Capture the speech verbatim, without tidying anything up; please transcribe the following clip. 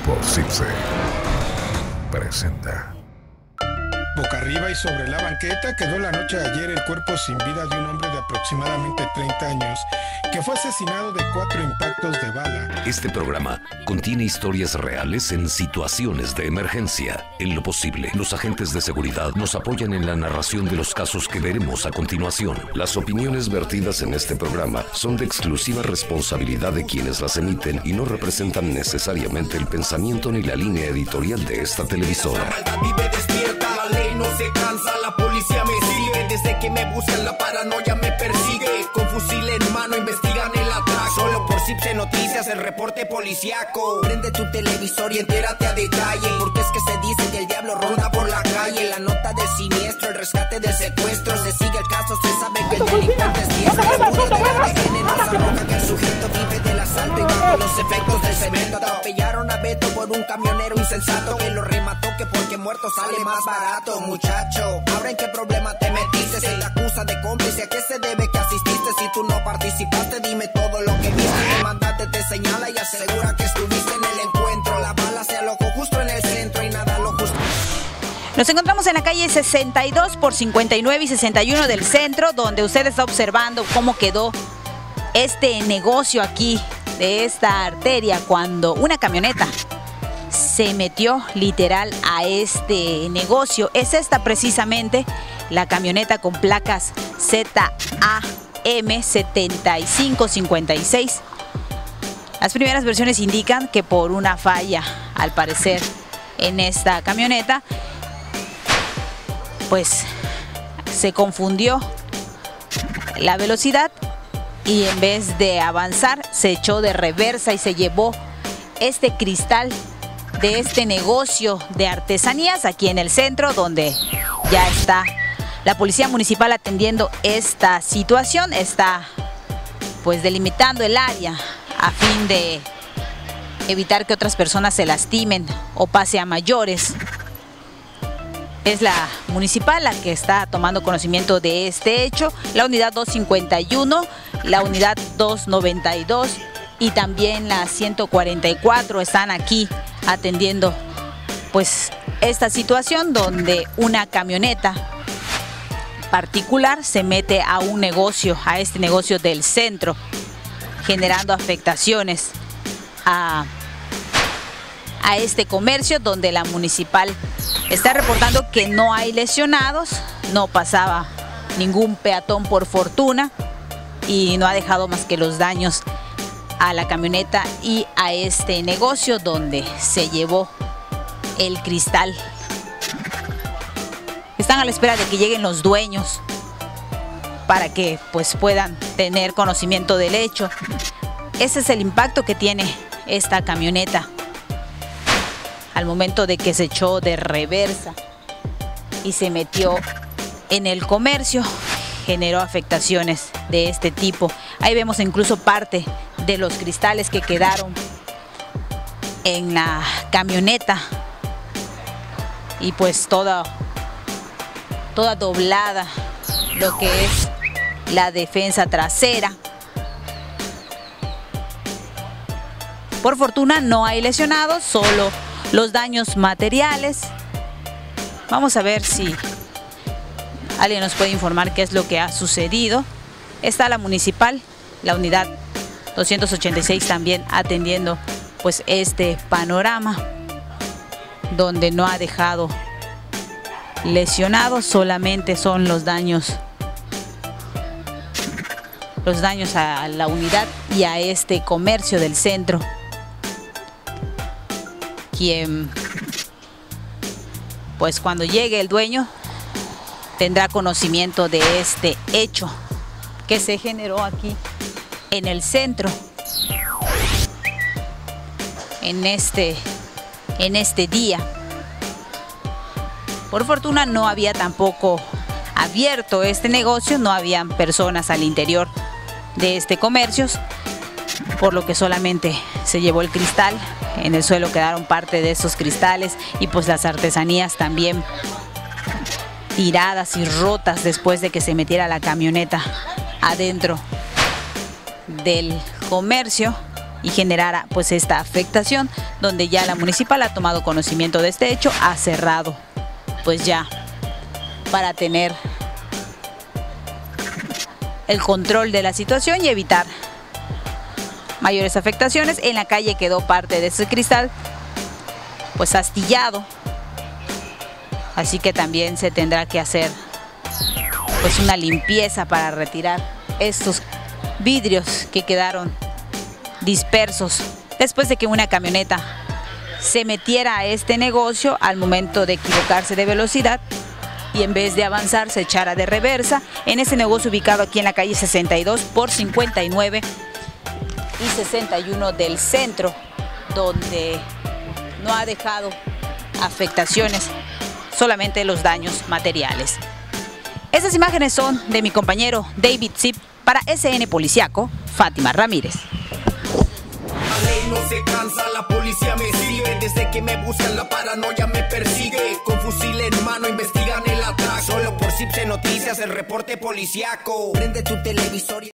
Grupo Cipse presenta. Boca arriba y sobre la banqueta quedó la noche de ayer el cuerpo sin vida de un hombre de aproximadamente treinta años que fue asesinado de cuatro impactos de bala. Este programa contiene historias reales en situaciones de emergencia. En lo posible, los agentes de seguridad nos apoyan en la narración de los casos que veremos a continuación. Las opiniones vertidas en este programa son de exclusiva responsabilidad de quienes las emiten y no representan necesariamente el pensamiento ni la línea editorial de esta televisora. No se cansa, la policía me sigue. Desde que me buscan la paranoia me persigue. Con fusil en mano investigan el atraco. Solo por Cipse Noticias, el reporte policiaco. Prende tu televisor y entérate a detalle. Porque es que se dice que el diablo ronda por la calle. La nota del siniestro, el rescate del secuestro. Se sigue el caso, se sabe que el delincuente es diestro. El muro de la A D N nos arroja que el sujeto vive del asalto y bajo los efectos del cemento. Atropellaron a Beto por un camionero insensato que lo remató, que porque muerto sale más barato. Muchacho, ahora en qué problema te metiste. Se te acusa de cómplice, ¿a qué se debe que asististe? Si tú no participaste, dime todo lo que viste. El mandante te señala y asegura que estuviste en el encuentro. La bala se alojó justo en el centro y nada lo justo. Nos encontramos en la calle sesenta y dos por cincuenta y nueve y sesenta y uno del centro, donde usted está observando cómo quedó este negocio aquí de esta arteria cuando una camioneta se metió literal a este negocio. Es esta precisamente la camioneta con placas Z A M setenta y cinco cincuenta y seis. Las primeras versiones indican que por una falla, al parecer, en esta camioneta, pues se confundió la velocidad y en vez de avanzar se echó de reversa y se llevó este cristal de este negocio de artesanías aquí en el centro, donde ya está la policía municipal atendiendo esta situación. Está pues delimitando el área a fin de evitar que otras personas se lastimen o pase a mayores. Es la municipal la que está tomando conocimiento de este hecho. La unidad doscientos cincuenta y uno, la unidad doscientos noventa y dos y también la ciento cuarenta y cuatro están aquí atendiendo pues esta situación donde una camioneta particular se mete a un negocio, a este negocio del centro, generando afectaciones a, a este comercio, donde la municipal está reportando que no hay lesionados, no pasaba ningún peatón por fortuna y no ha dejado más que los daños a la camioneta y a este negocio donde se llevó el cristal. Están a la espera de que lleguen los dueños para que pues puedan tener conocimiento del hecho. Ese es el impacto que tiene esta camioneta al momento de que se echó de reversa y se metió en el comercio. Generó afectaciones de este tipo. Ahí vemos incluso parte de los cristales que quedaron en la camioneta y pues toda, toda doblada lo que es la defensa trasera. Por fortuna no hay lesionados, solo los daños materiales. Vamos a ver si alguien nos puede informar qué es lo que ha sucedido. Está la municipal, la unidad doscientos ochenta y seis también atendiendo pues este panorama, donde no ha dejado lesionados, solamente son los daños, los daños a la unidad y a este comercio del centro, quien pues cuando llegue el dueño tendrá conocimiento de este hecho que se generó aquí en el centro, en este, en este día. Por fortuna no había tampoco abierto este negocio, no habían personas al interior de este comercio, por lo que solamente se llevó el cristal. En el suelo quedaron parte de esos cristales y pues las artesanías también tiradas y rotas después de que se metiera la camioneta adentro del comercio y generara pues esta afectación, donde ya la municipal ha tomado conocimiento de este hecho, ha cerrado pues ya para tener el control de la situación y evitar mayores afectaciones. En la calle quedó parte de ese cristal pues astillado, así que también se tendrá que hacer pues una limpieza para retirar estos vidrios que quedaron dispersos después de que una camioneta se metiera a este negocio al momento de equivocarse de velocidad y en vez de avanzar se echara de reversa en ese negocio ubicado aquí en la calle sesenta y dos por cincuenta y nueve y sesenta y uno del centro, donde no ha dejado afectaciones, solamente los daños materiales. Estas imágenes son de mi compañero David Zip para S N Policiaco, Fátima Ramírez. La ley no se cansa, la policía me sigue. Desde que me buscan la paranoia me persigue. Con fusil en mano investigan el atraco. Solo por Cipse Noticias, el reporte policiaco. Prende tu televisor.